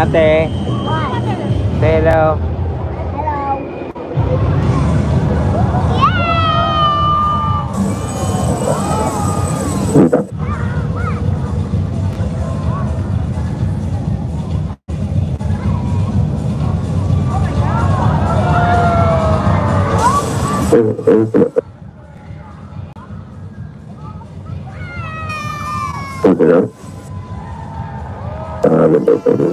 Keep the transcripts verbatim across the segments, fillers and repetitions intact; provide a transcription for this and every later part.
ate. Say hello. Hello. Ah, betul betul.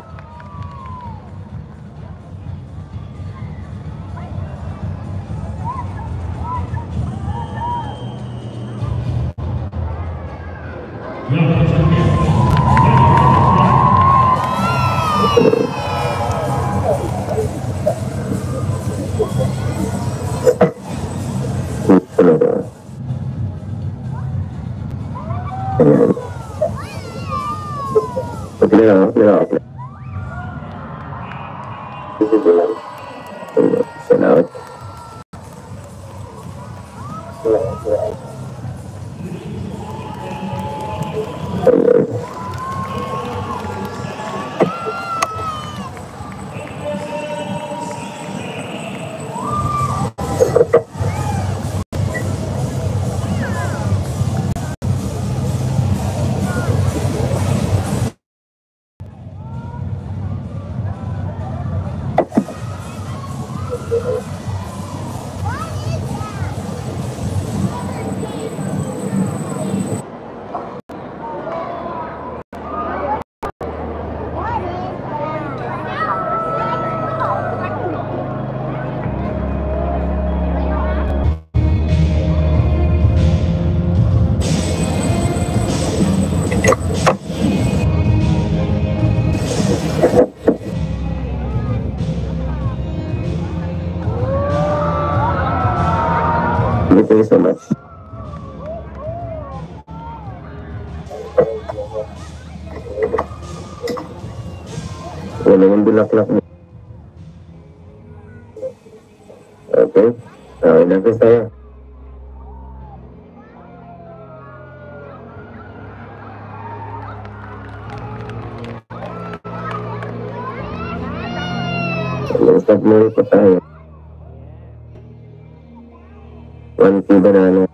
Clear, clear, clear. This is the send out. Thank you so much. Wala yung bulaklak mo. Okay. Okay, nagkas tayo. Stop mo po tayo. One key banana.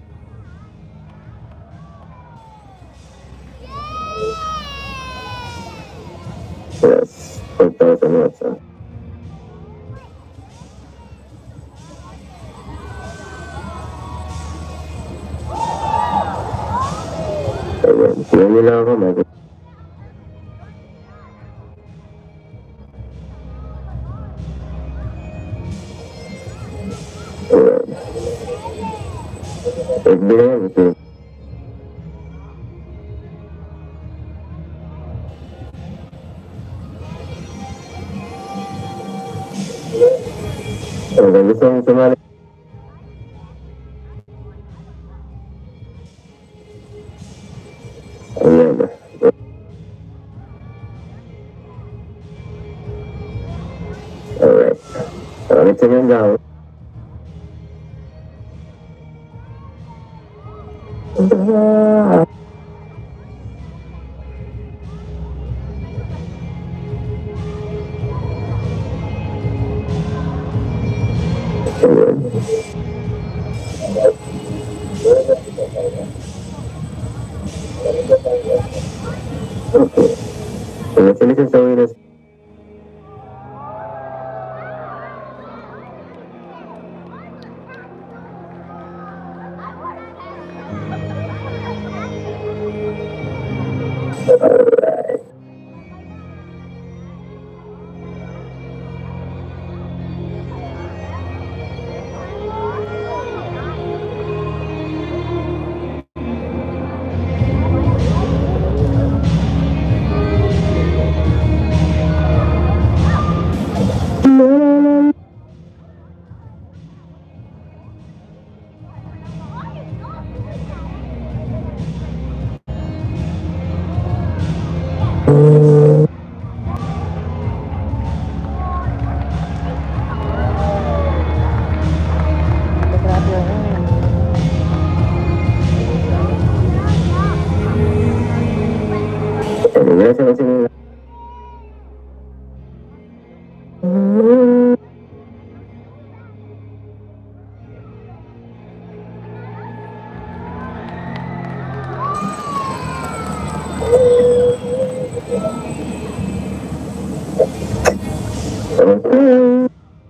Yes, four thousand watts. Huh? Ayan, siya nila ako, mag- ayan. F B na yan, ito. Ang gusto mong sumali. Ayan. Alright. Maramit sa niyong gawin. Ayan. Okay. Ayan, sinisin sa winners. Alright. Gracias, gracias. Okay.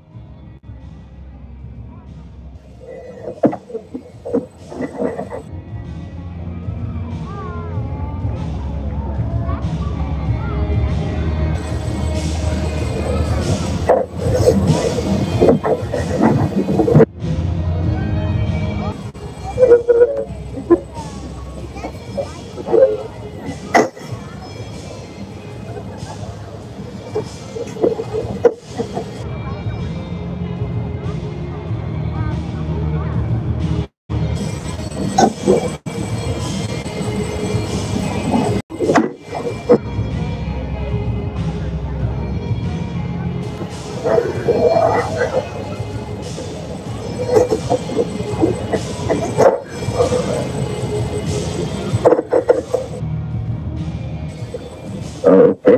Okay.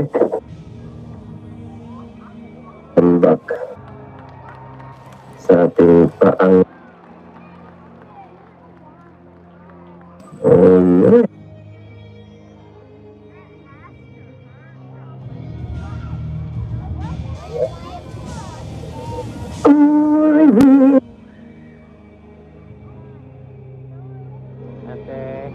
Tembak sa ating paang. Oh, Ate.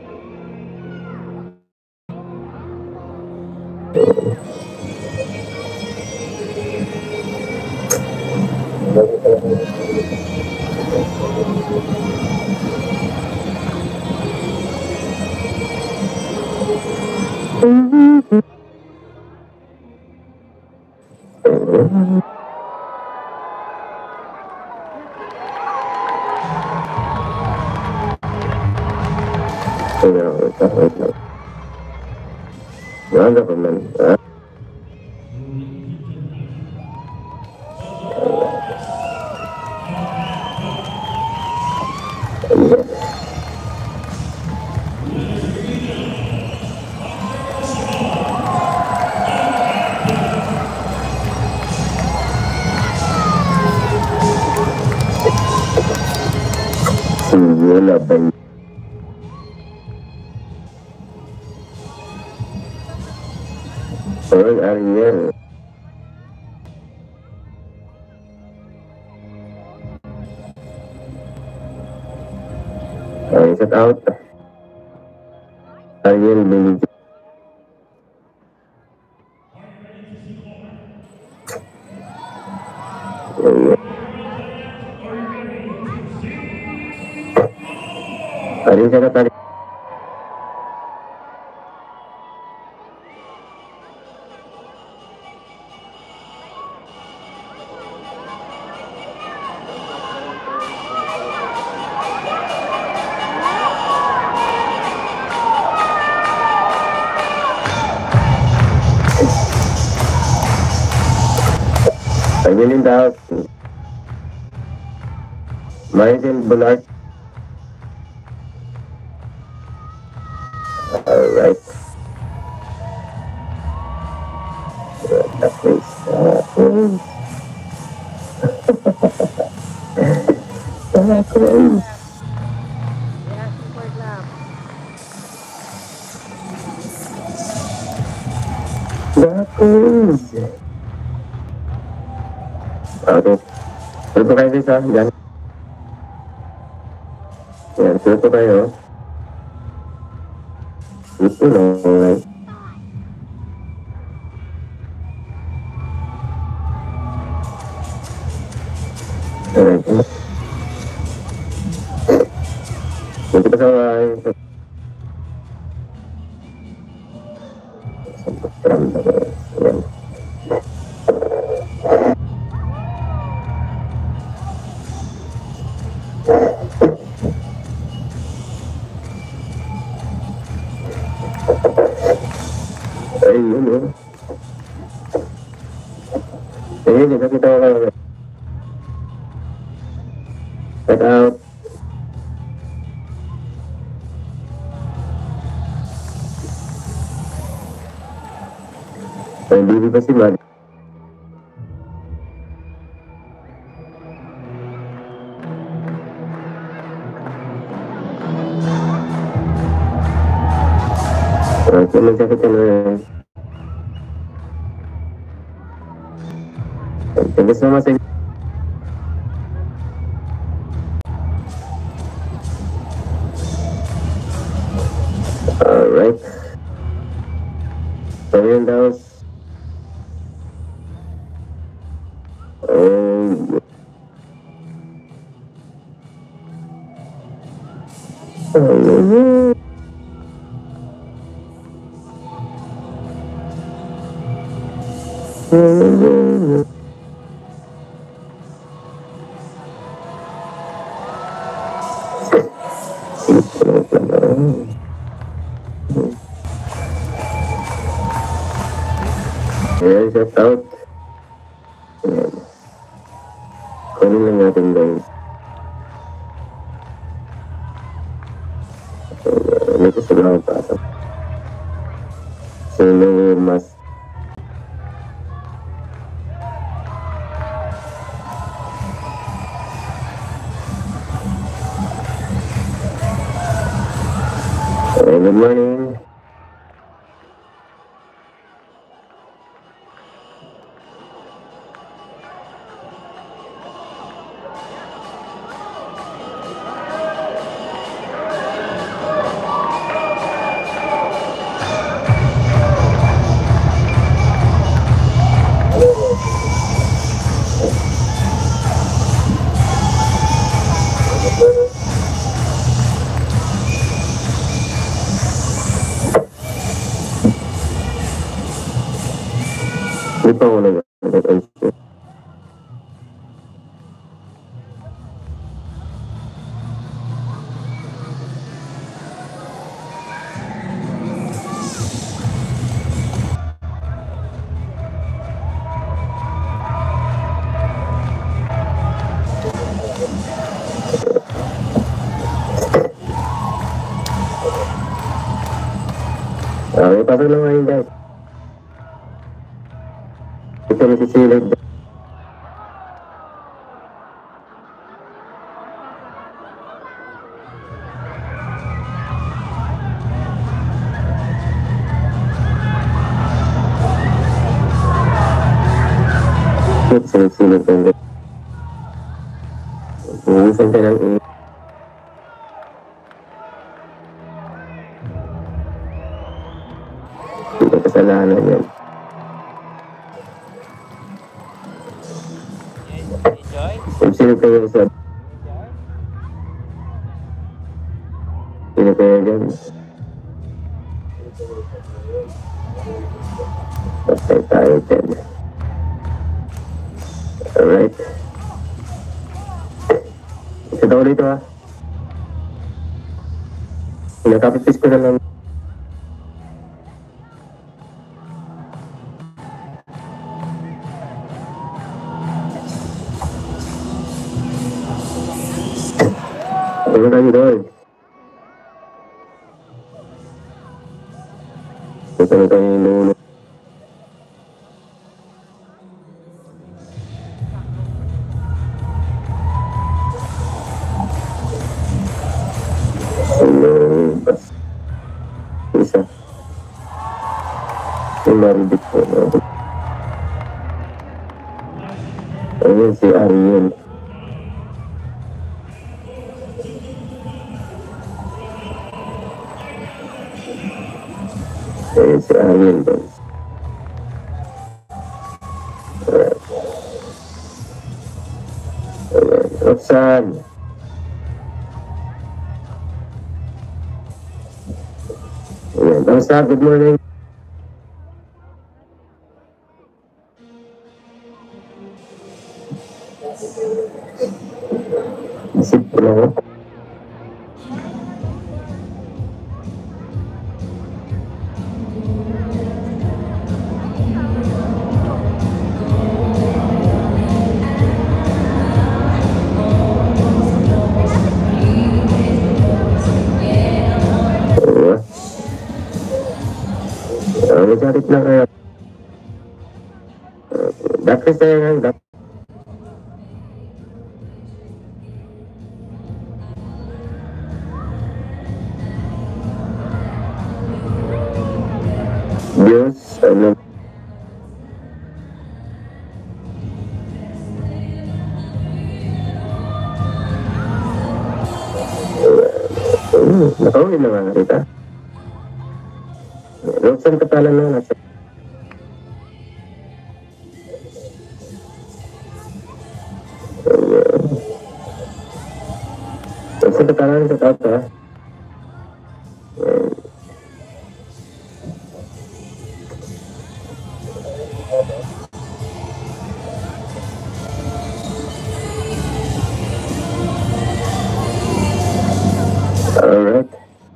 Nada, teman. Sembilan apa? Orang Ariel. Ay, set out. Ariel beli. Ariel saya tadi. Ariel in the house. Michael Ballard. All right. That is. Uh, that is. Yes, support lang. That is. Okay. Sulit po kayo dito, dyan. Yan, sulit po kayo. Ito lang, alright. Alright. Dito pa sa mga... Yan. Ayun, yun. Ayun, yun. Nakita ko kayo. Check out. Ay, hindi pa si Mag. Okay, magsakit ka na. Thank you so much. Alright. So yun daw. Oh, oh, oh, ayan, shout out. Ayan. Kunin lang natin guys. Uh, Dito sa lang pasok. Sino mas uh, good morning. Hindi pa ako nag-answer. Okay, pasok lang ngayon guys. Ito na si Silid. Silid-silid ka guys. Uusan ka ng i- Hindi ka kasalanan yan. Silid ka guys. Sino kaya dyan? Patay tayo dyan. Alright. Isa daw ulit ha. Pinakapipis ko na lang. Ano tayo doon? Ito na tayo inuulo. Ano ba? Isa. Yung maribit ko. Ayan si Ariel. Ayan si Ariel guys. Alright. Ayan. Roxanne. Ayan. Kamusta? Good morning. Isip ko lang ako. Nagsarit na kaya. Dati tayo nga. Dati. Diyos, ano. Hmm, nakauwi na nga kita. Roxanne Catalan na nasa. Roxanne Catalan sa tao ka. Alright.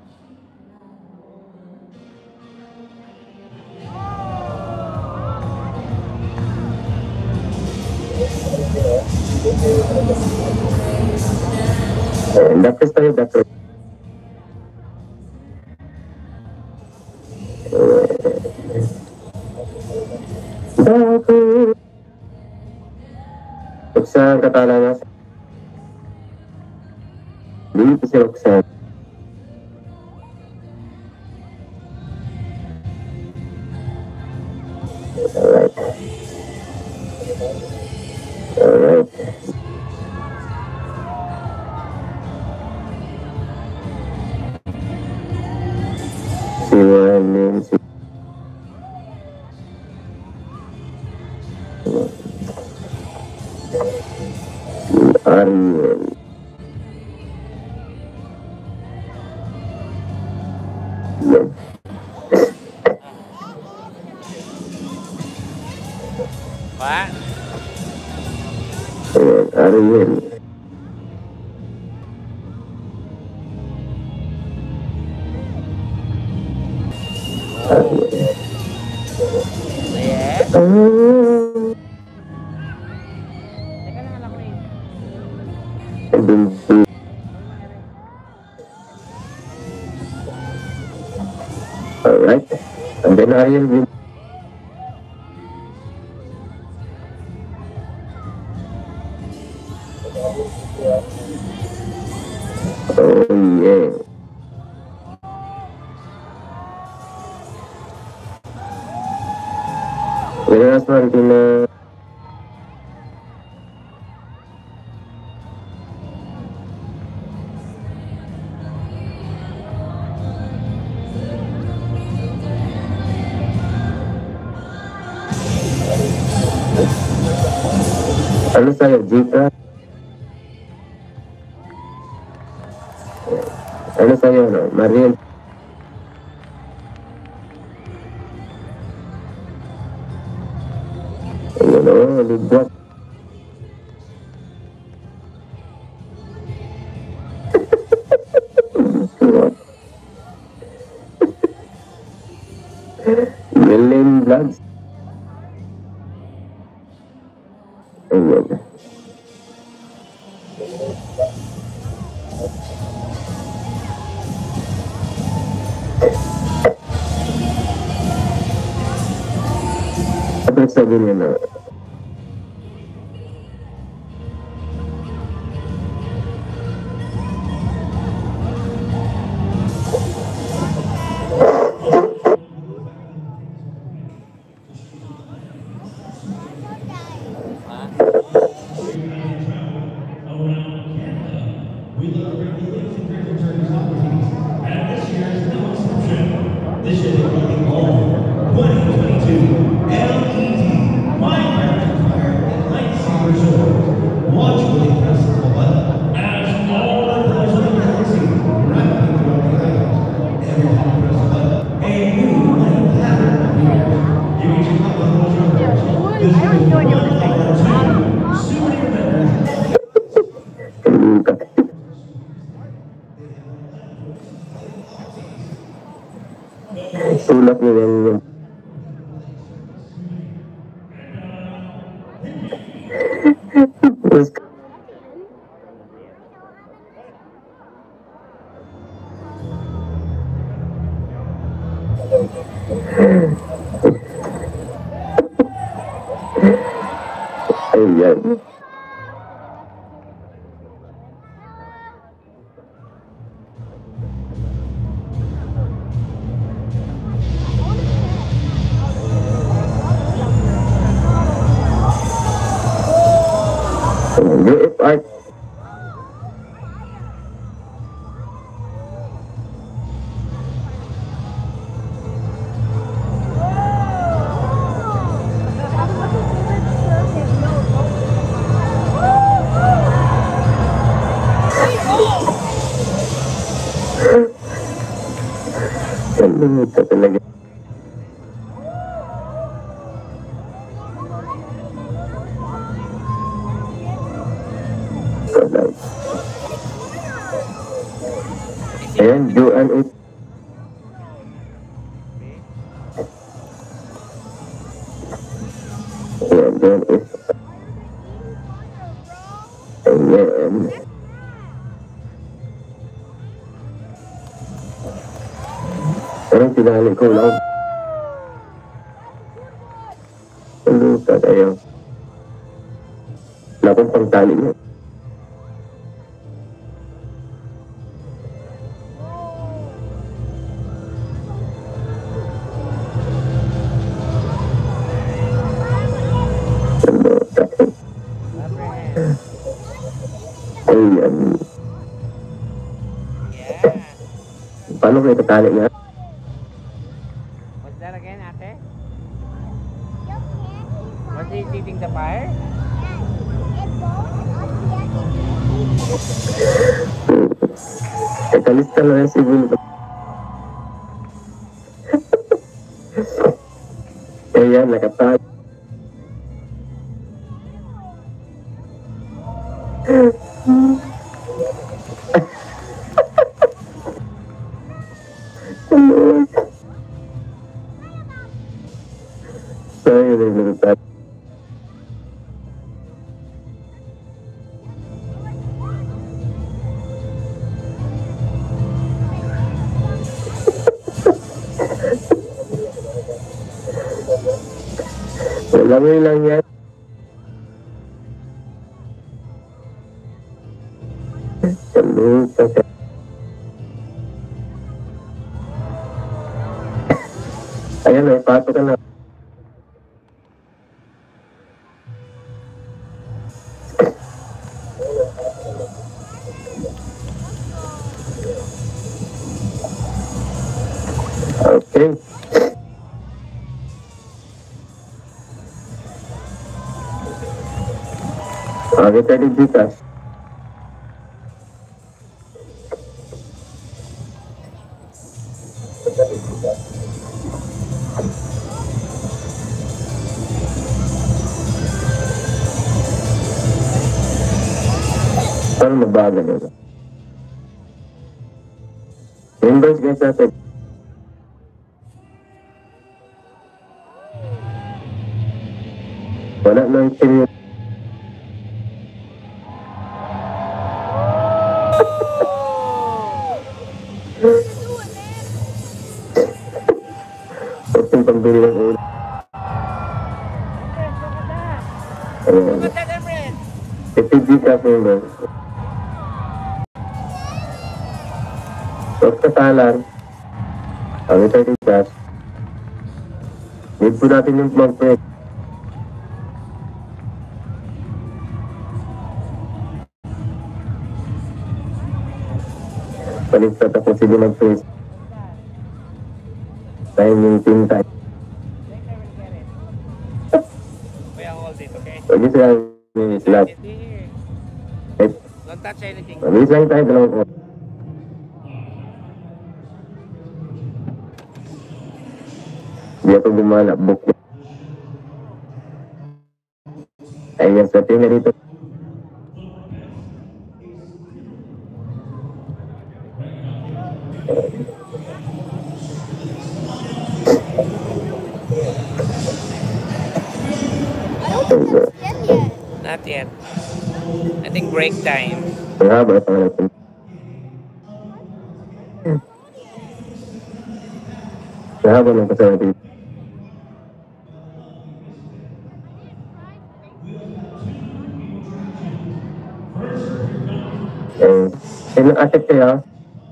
And that is tayo dapat. Dapat. Roxanne Catalan na. Dito si Roxanne. Alright. Alright. Si Juan, si Ariel. Yan. Pak. Ayan, Ariel. Ariel. Ayan. Ah. Teka lang alam ko eh. And then, alright. And then Ariel will. Oh yeah. Whereas Martina. Ano sa'yo, Jika? Ano sa'yo, no? Mariel? Ayun, o, ligwat. Yellen Vlogs. Ayun. Apa sabi niya na? Tulak niya yung terus ayan. U F art. Ano ka talaga? Kalay. Ayan, Joan it. Ayan, Joan it. Ayan. Parang tinali ko lang. Ano ka tayo? Wala akong pangtali niya. Ano ka tayo? Abraham. Ayan. Yeah. Paano kayo tatali niya? What's that again, ate? Was he eating the fire? Kakalista na yung siguro. Ayan, nakatali. Sorry, naglutat. Wala mo lang yan. Kalutat. Ayan, may pato ka na. Okay. Okay, tayo di Gcash. Paano magbaga nila? Invoice guys natin. Wala na yung senior. Huwag yung pambili ng ulo. Ayan. Look at that, Emret! fifty Gcash member. Huwag kasalan. Ang ito yung Gcash. Need po natin yung vlog pwede. Paligtat ako sige mag-face. Time yung team time. We are hold it, okay? Pwede siya may slap. It's here. Eh, Don't touch anything. mabilis lang tayo, dalawang ko. Hindi ako gumana, book niya. Ayan, sa team na dito. Ayan. Not yet. I think break time. Ang haba na pangalan ko. Ang haba ng kasama dito. Eh, sino asset kayo?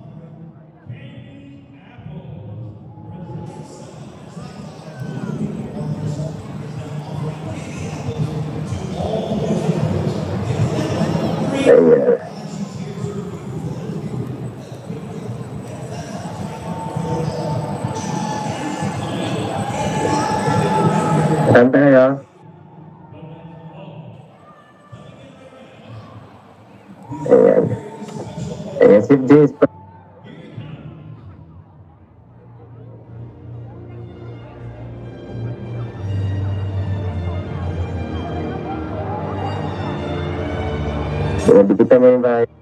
Ayan. Saan tayo? Ayan. Ayan, si Jace pa. Dikitan mo yung bahay.